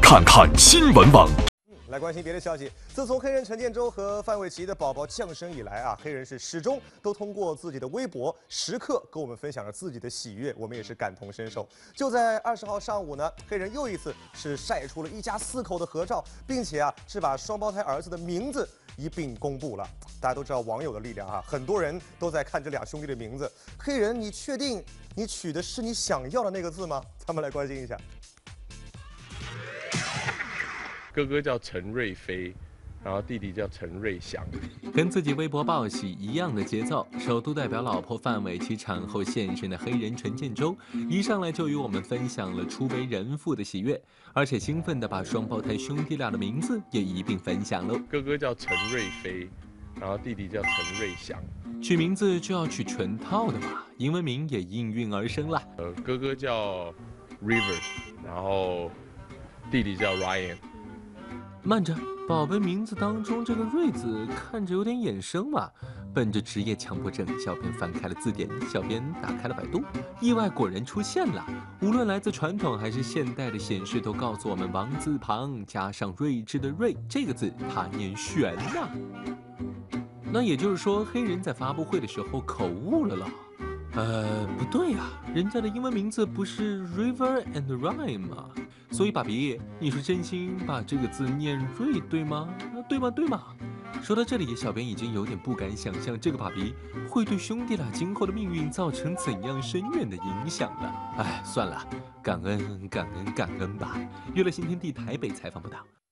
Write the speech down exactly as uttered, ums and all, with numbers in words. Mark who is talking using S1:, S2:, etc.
S1: 看看新闻网。
S2: 来关心别的消息。自从黑人陈建州和范玮琪的宝宝降生以来啊，黑人是始终都通过自己的微博时刻跟我们分享着自己的喜悦，我们也是感同身受。就在二十号上午呢，黑人又一次是晒出了一家四口的合照，并且啊是把双胞胎儿子的名字一并公布了。大家都知道网友的力量啊，很多人都在看这俩兄弟的名字。黑人，你确定你取的是你想要的那个字吗？咱们来关心一下。
S3: 哥哥叫陈瑞飞，然后弟弟叫陈瑞祥。
S4: 跟自己微博报喜一样的节奏，首度代表老婆范玮琪产后现身的黑人陈建州，一上来就与我们分享了初为人父的喜悦，而且兴奋地把双胞胎兄弟俩的名字也一并分享了。
S3: 哥哥叫陈瑞飞，然后弟弟叫陈瑞祥。
S4: 取名字就要取全套的嘛，英文名也应运而生了。
S3: 呃，哥哥叫 River， 然后弟弟叫 Ryan。
S4: 慢着，宝贝名字当中这个“瑞”字看着有点衍生嘛。本着职业强迫症，小编翻开了字典，小编打开了百度，意外果然出现了。无论来自传统还是现代的显示，都告诉我们王字旁加上睿智的“睿”这个字，它念玄呐。那也就是说，黑人在发布会的时候口误了啦。呃，不对呀、啊，人家的英文名字不是 River and Rhyme 吗？所以爸比，你是真心把这个字念瑞对吗？对吗？对吗？说到这里，小编已经有点不敢想象这个爸比会对兄弟俩今后的命运造成怎样深远的影响了。哎，算了，感恩感恩感恩吧。娱乐新天地台北采访报道。